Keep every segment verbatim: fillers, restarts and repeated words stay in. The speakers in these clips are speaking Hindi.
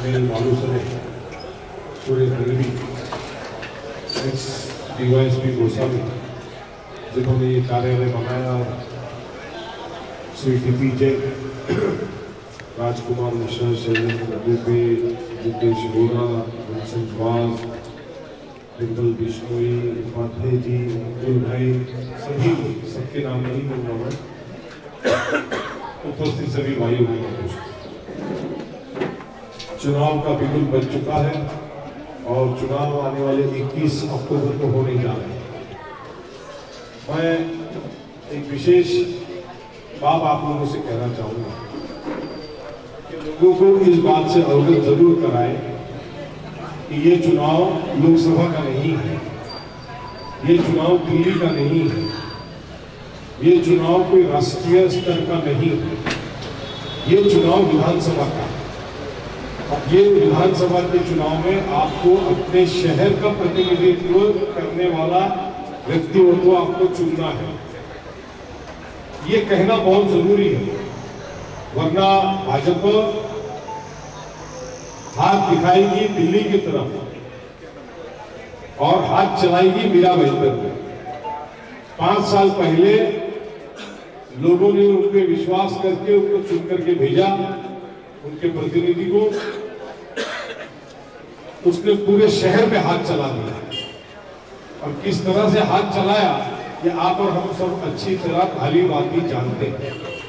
मेरे मालूम ने पूरे गरीबी एक्स डीवाईएसपी गोस्वामी जिन्होंने ये कार्यालय बनाया, श्री टी पी जय, राजकुमार मिश्रा, शैलेंद्र दुबे, जितेश बोरा, जनसम, डिम्पल बिश्नोई, उपाध्याय जी, अब्दुल भाई, सभी सबके नाम नहीं लूंगा मैं, उपस्थित सभी भाइयों को। चुनाव का बिगुल बन चुका है और चुनाव आने वाले इक्कीस अक्टूबर को होने जा रहे हैं। मैं एक विशेष बात आप लोगों से कहना चाहूंगा कि लोगों को इस बात से अवगत जरूर कराएं कि ये चुनाव लोकसभा का नहीं है, ये चुनाव दिल्ली का नहीं है, ये चुनाव कोई राष्ट्रीय स्तर का नहीं है, ये चुनाव विधानसभा का। अब ये विधानसभा के चुनाव में आपको अपने शहर का प्रतिनिधित्व करने वाला व्यक्तित्व आपको चुनना है। ये कहना बहुत जरूरी है, वरना भाजपा हाथ दिखाएगी दिल्ली की तरफ और हाथ चलाएगी मीरा भाईंदर में। पांच साल पहले लोगों ने उन पे विश्वास करके उनको चुन करके भेजा, उनके प्रतिनिधि को, उसने पूरे शहर में हाथ चला दिया। और किस तरह से हाथ चलाया ये आप और हम सब अच्छी तरह भली भांति जानते हैं।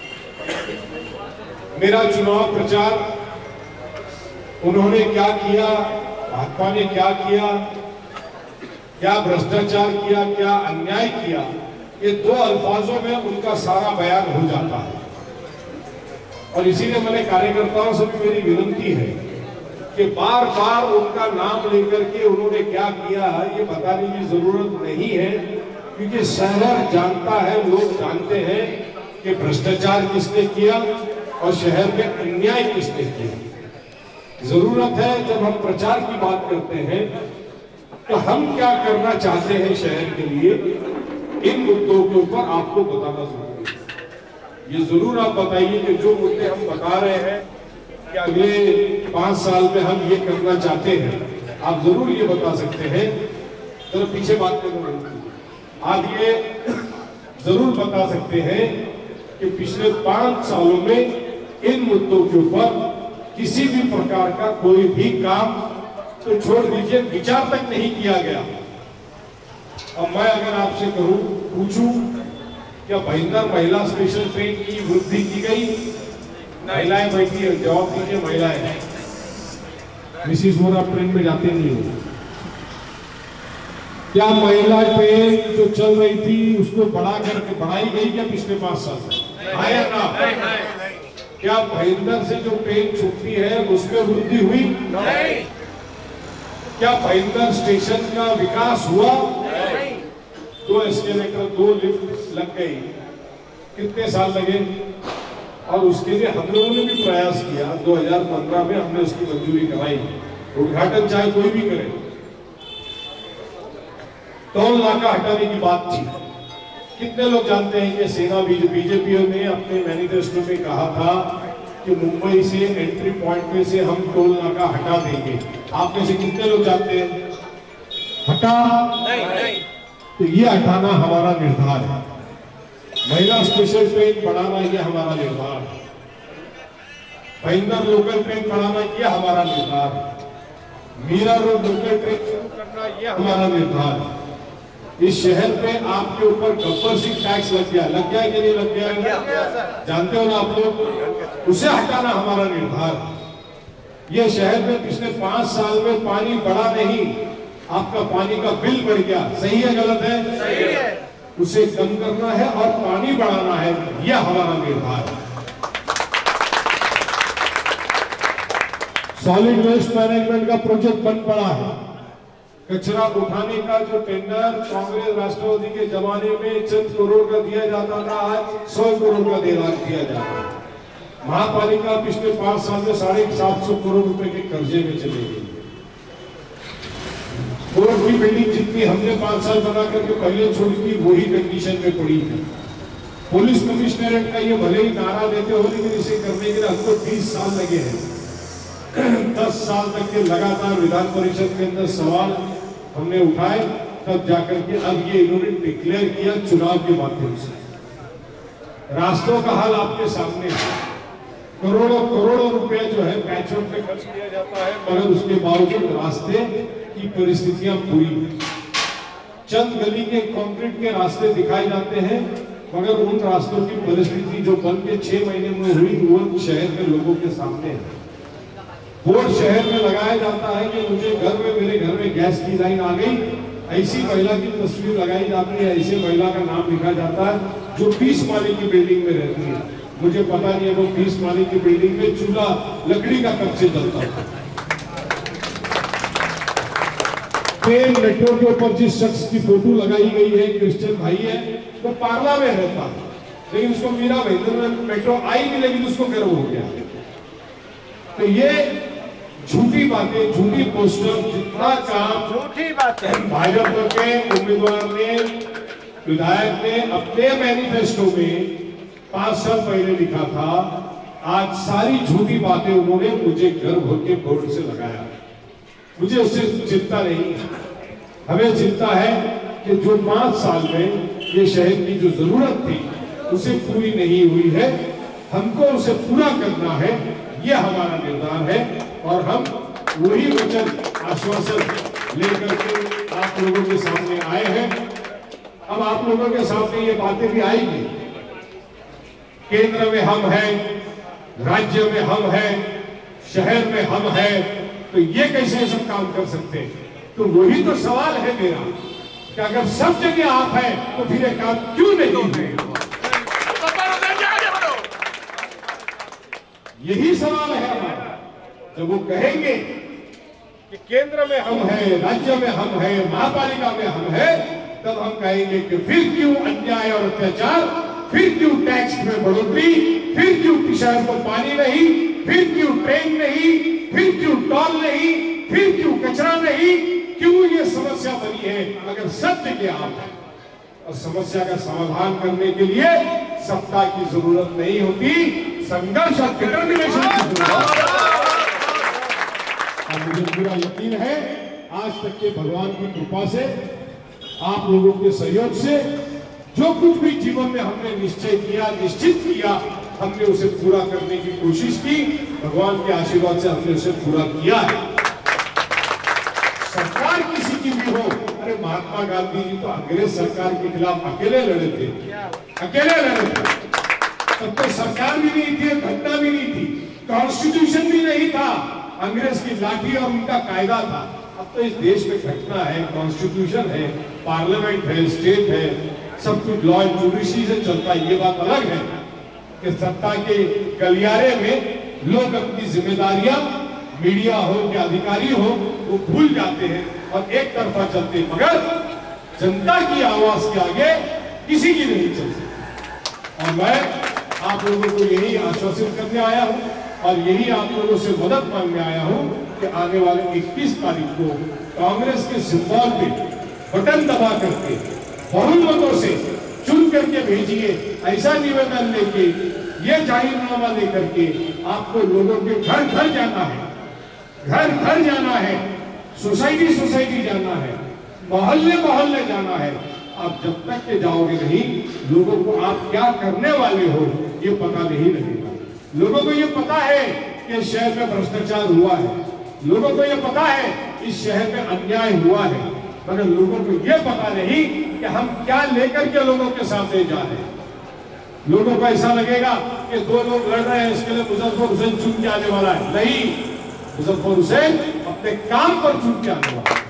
मेरा चुनाव प्रचार उन्होंने क्या किया, भाजपा ने क्या किया, क्या भ्रष्टाचार किया, क्या अन्याय किया, ये दो अल्फाजों में उनका सारा बयान हो जाता है। और इसीलिए मैंने कार्यकर्ताओं से भी मेरी विनती है कि बार बार उनका नाम लेकर के उन्होंने क्या किया ये बताने की जरूरत नहीं है, क्योंकि शहर जानता है, लोग जानते हैं कि भ्रष्टाचार किसने किया और शहर में अन्याय किसने किया। जरूरत है जब हम प्रचार की बात करते हैं तो हम क्या करना चाहते हैं शहर के लिए, इन मुद्दों के ऊपर आपको बताना जरूरी है। ये जरूर आप बताइए कि जो मुद्दे हम बता रहे हैं कि अगले पांच साल में हम ये करना चाहते हैं, आप जरूर ये बता सकते हैं। तो पीछे बात करूंगा, आप ये जरूर बता सकते हैं कि पिछले पांच सालों में इन मुद्दों के ऊपर किसी भी प्रकार का कोई भी काम तो छोड़ दीजिए विचार तक नहीं किया गया। अब मैं अगर आपसे करूं पूछूं क्या भाईंदर महिला स्पेशल ट्रेन की वृद्धि की गई? महिलाएं बैठी है, जवाब दीजिए। महिलाएं मिसिस मोरा ट्रेन में जाते नहीं हो क्या? महिला ट्रेन जो चल रही थी उसको बढ़ा करके बढ़ाई गई क्या पिछले पांच साल से? हाँ या ना? क्या भाईंदर से जो ट्रेन छूटती है उसमें वृद्धि हुई? नहीं। क्या भाईंदर स्टेशन का विकास हुआ? नहीं। दो एस्केलेटर, दो लिफ्ट लग गई, कितने साल लगे? और उसके लिए हम लोगों ने भी प्रयास किया। दो हज़ार पंद्रह में हमने उसकी मंजूरी कराई। उद्घाटन चाहे कोई भी करे। टोल नाका हटाने की बात थी। कितने लोग जानते हैं कि सेना बीजेपी ने अपने मैनिफेस्टो में कहा था कि मुंबई से एंट्री पॉइंट में से हम टोल नाका हटा देंगे। आप में से कितने लोग जानते हैं? हटा नहीं, नहीं। तो ये हटाना हमारा निर्धार है। महिला स्पेशल ट्रेन बढ़ाना ये हमारा निर्धार है। भाईंदर लोकल ट्रेन बढ़ाना ये हमारा निर्धार है। मीरा रोड लोकल ट्रेन शुरू करना ये हमारा निर्धार है। इस शहर पे आपके ऊपर गब्बर सिंह टैक्स लग गया, लग गया कि नहीं लग गया? लग गया। जानते हो ना आप लोग, उसे हटाना हमारा निर्धार है। ये शहर में पिछले पांच साल में पानी बढ़ा नहीं, आपका पानी का बिल बढ़ गया। सही है गलत है? सही है। उसे कम करना है और पानी बढ़ाना है, यह हमारा निर्धार है। सॉलिड वेस्ट मैनेजमेंट का प्रोजेक्ट बन पड़ा है। कचरा उठाने का जो टेंडर कांग्रेस राष्ट्रवादी के जमाने में चंद करोड़ का दिया जाता था, आज सौ करोड़ का दिया जाता है। महापालिका पिछले पांच साल में साढ़े सात सौ करोड़ रुपए के कर्जे में चली गई। कोर्ट की बिल्डिंग जितनी हमने पांच साल बना करके पहले छोड़ी थी वही कंडीशन में पड़ी है। पुलिस कमिश्नरेट का ये भले ही नारा देते हो, लेकिन इसे करने के लिए हमको बीस साल लगे हैं। दस साल तक के लगातार विधान परिषद के अंदर सवाल हमने उठाए, तब जाकर के अब ये इन्होंने डिक्लेयर किया चुनाव के माध्यम से। रास्तों का हाल आपके सामने है, करोड़ों करोड़ों रुपए जो है पैचवर्क पे खर्च किया जाता है, मगर उसके बावजूद रास्ते की परिस्थितियां पूरी, चंद गली के कंक्रीट के रास्ते दिखाए जाते हैं, मगर उन रास्तों की परिस्थिति जो बन के छह महीने में हुई वो शहर के लोगों के सामने है। बोर्ड शहर में लगाया जाता है कि मुझे घर में, मेरे घर में गैस की लाइन आ गई, ऐसी महिला की तस्वीर लगाई जाती है, ऐसे महिला का नाम लिखा जाता है जो बीस माले की बिल्डिंग में रहती है। मुझे पता नहीं है वो बीस माले की बिल्डिंग में चूल्हा लकड़ी का कब से जलता था। ट्रेन मेट्रो के ऊपर जिस शख्स की फोटो लगाई गई है, क्रिश्चियन भाई है, वो पार्ला में रहता है, लेकिन उसको मीरा भाईंदर में मेट्रो आई नहीं, लेकिन उसको गर्व हो गया। तो ये झूठी बातें, झूठी पोस्टर, जितना काम झूठी बातें भाजपा के उम्मीदवार ने, विधायक ने अपने मैनिफेस्टो में पांच साल पहले लिखा था, आज सारी झूठी बातें उन्होंने मुझे घर भर के बोर्ड से लगाया। मुझे उससे चिंता नहीं है, हमें चिंता है कि जो पांच साल में ये शहर की जो जरूरत थी उसे पूरी नहीं हुई है, हमको उसे पूरा करना है, ये हमारा निर्धार है। और हम वही वचन, आश्वासन लेकर के आप लोगों के सामने आए हैं। अब आप लोगों के सामने ये बातें भी आएंगी, केंद्र में हम हैं, राज्य में हम हैं, शहर में हम हैं, तो ये कैसे सब काम कर सकते हैं? तो वही तो सवाल है मेरा कि अगर सब जगह आप हैं तो फिर ये काम क्यों नहीं है? यही सवाल है हमारा। जब वो कहेंगे कि केंद्र में हम हैं, राज्य में हम हैं, महापालिका में हम हैं, तब हम कहेंगे कि फिर क्यों अन्याय और अत्याचार, फिर क्यों टैक्स में बढ़ोतरी, फिर क्यों शहर को पानी नहीं, फिर क्यों ट्रेन नहीं, फिर क्यों टोल नहीं, फिर क्यों कचरा नहीं, क्यों ये समस्या बनी है? अगर सब जगह आप हैं और समस्या का समाधान करने के लिए सत्ता की जरूरत नहीं होती, संघर्ष और डिटर्मिनेशन की जरूरत है। और मुझे पूरा यकीन है आज तक के भगवान की कृपा से, आप लोगों के सहयोग से, जो कुछ भी जीवन में हमने निश्चय किया, निश्चित किया, हमने उसे पूरा करने की कोशिश की। भगवान के आशीर्वाद से हमने उसे पूरा किया है। सरकार किसी की भी हो, अरे महात्मा गांधी जी तो अंग्रेज सरकार के खिलाफ अकेले लड़े थे, अकेले लड़े थे। तब तो सरकार भी नहीं थी, घटना भी नहीं थी, कॉन्स्टिट्यूशन भी नहीं था, अंग्रेज की लाठी और उनका कायदा था। अब तो इस देश में घटना है, कॉन्स्टिट्यूशन है, पार्लियामेंट है, स्टेट है, सब कुछ लॉ एंड जुडिशरी से चलता है। ये बात अलग है कि सत्ता के गलियारे में लोग अपनी जिम्मेदारियां, मीडिया हो या अधिकारी हो, वो भूल जाते हैं और एक तरफा चलते हैं, मगर जनता की आवाज के आगे किसी की नहीं चलती। और मैं आप लोगों को यही आश्वासित करने आया हूं और यही आप लोगों से मदद मांगने आया हूं कि आने वाले इक्कीस तारीख को कांग्रेस के सिंबल पे बटन दबा करके बहुमतों से चुन करके भेजिए। ऐसा निवेदन लेके, ये जाहिरनामा लेकर के आपको लोगों के घर घर जाना है, घर घर जाना है, सोसाइटी सोसाइटी जाना है, मोहल्ले मोहल्ले जाना है। आप जब तक के जाओगे नहीं, लोगों को आप क्या करने वाले हो ये पता नहीं लगेगा। लोगों को ये पता है कि इस शहर में भ्रष्टाचार हुआ है, लोगों को ये पता है इस शहर में अन्याय हुआ है, मगर लोगों को ये पता नहीं कि हम क्या लेकर के लोगों के सामने जा रहे हैं। लोगों को ऐसा लगेगा कि दो लोग लड़ रहे हैं, इसके लिए मुजफ्फर हुसैन चुन के आने वाला है। नहीं, मुजफ्फर हुसैन अपने काम पर चुन के आने वाला है।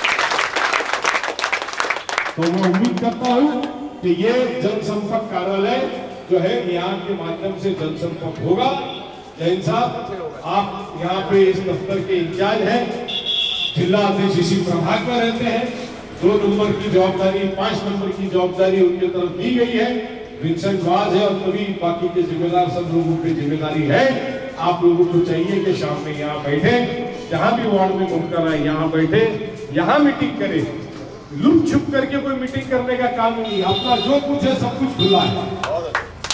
तो मैं उम्मीद करता हूं कि ये जनसंपर्क कार्यालय जो है यहाँ के माध्यम से जनसंपर्क होगा। जैन साहब, आप यहाँ पे इस दफ्तर के इंचार्ज हैं, जिला अध्यक्ष इसी प्रभाग में रहते हैं। दो नंबर की जवाबदारी, पांच नंबर की जवाबदारी उनकी तरफ दी गई है। विंसेंट वाज है और तभी बाकी के जिम्मेदार सब लोगों की जिम्मेदारी है। आप लोगों को चाहिए कि शाम में यहाँ बैठे, जहां भी वार्ड में मुमकिन है यहाँ बैठे, यहाँ मीटिंग करें। लुक छुप करके कोई मीटिंग करने का काम नहीं। अपना जो कुछ है सब कुछ खुला है,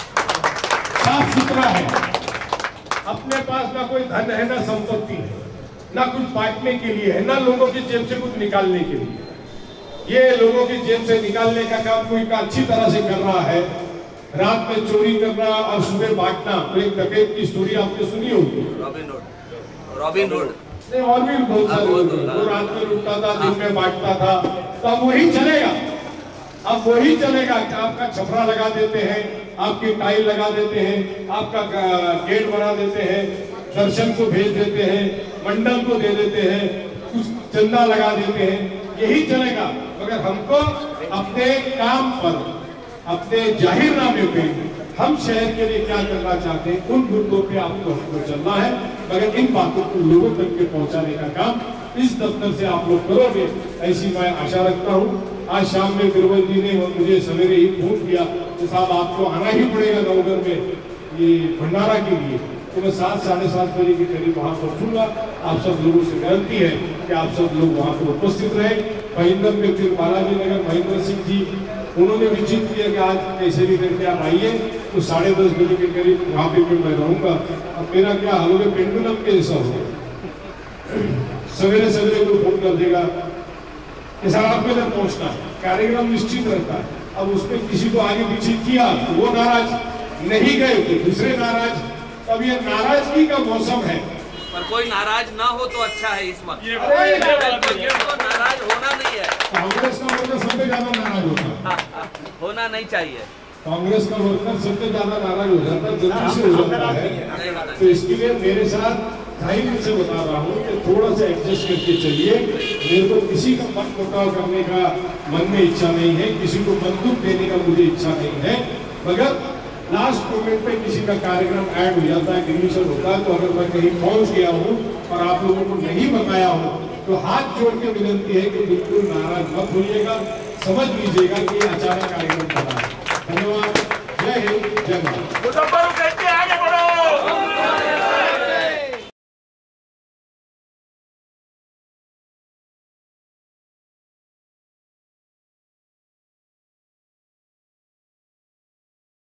साफ सुथरा है। अपने पास ना कोई धन है ना संपत्ति है, ना कुछ बांटने के लिए है, ना लोगों की जेब से कुछ निकालने के लिए। ये लोगों की जेब से निकालने का काम कोई का अच्छी तरह से कर रहा है, रात में चोरी करना और सुबह बांटना। तो एक डकैत की स्टोरी आपने सुनी होगी, रॉबिन हुड। रॉबिन हुड नहीं, और भी बहुत सारे लोग, वो रात में लुटता था, दिन में बांटता था। तो अब वही चलेगा, अब वही चलेगा कि आपका छपरा लगा देते हैं, आपकी टाइल लगा देते हैं, आपका गेट बना देते हैं, दर्शन को भेज देते हैं, मंडल को दे देते हैं, कुछ चंदा लगा देते हैं, यही चलेगा। मगर हमको अपने काम पर, अपने जाहिरनामे पे, हम शहर के लिए क्या करना चाहते हैं, उन मुद्दों पे आपको हमको चलना है। मगर इन बातों को लोगों तक के पहुंचाने का काम इस दफ्तर से आप लोग करोगे, ऐसी मैं आशा रखता हूँ। आज शाम में बिरबल जी ने मुझे सवेरे ही फोन किया कि साहब आपको आना ही पड़ेगा नवगर में ये भंडारा के लिए। तो मैं सात साढ़े सात बजे के करीब वहाँ पहुँचूंगा। आप सब लोगों से विनती है कि आप सब लोग वहाँ पर उपस्थित रहे। भाईंदर में फिर बालाजी नगर महेंद्र सिंह जी उन्होंने निश्चित किया कि आज कैसे भी करके आप आइए, तो साढ़े दस बजे के करीब वहाँ पे भी मैं रहूँगा। अब मेरा क्या हाल होगा, पेंडुलम के जैसा होगा, सवेरे सवेरे को फोन कर देगा कि साहब आपको इधर पहुँचना है, कार्यक्रम निश्चित रहता है। अब उसमें किसी को आगे पीछे किया तो वो नाराज, नहीं गए तो दूसरे नाराज। अब ये नाराजगी का मौसम है, पर कोई नाराज ना हो तो अच्छा है। इस वक्त तो नाराज होना नहीं है। कांग्रेस का वर्कर सबसे ज्यादा नाराज होता है, होना नहीं चाहिए। कांग्रेस का वर्कर सबसे ज्यादा नाराज हो जाता है, जल्दी से हो जाता है। तो इसके लिए मेरे साथ धैर्य से बता रहा हूँ कि थोड़ा सा एडजस्ट करके चलिए। मेरे को किसी का मन मुटाव करने का मन में इच्छा नहीं है, किसी को बंदूक देने का मुझे इच्छा नहीं है। मगर लास्ट मोमेंट पे किसी का कार्यक्रम ऐड हो जाता है, डिलीशन होता है, तो अगर मैं कहीं पहुंच गया हूँ और आप लोगों को नहीं बताया हूँ तो हाथ जोड़ के विनती है कि बिल्कुल नाराज मत होइएगा, समझ लीजिएगा कि अचानक कार्यक्रम चला है। धन्यवाद, जय हिंद, जय भारत।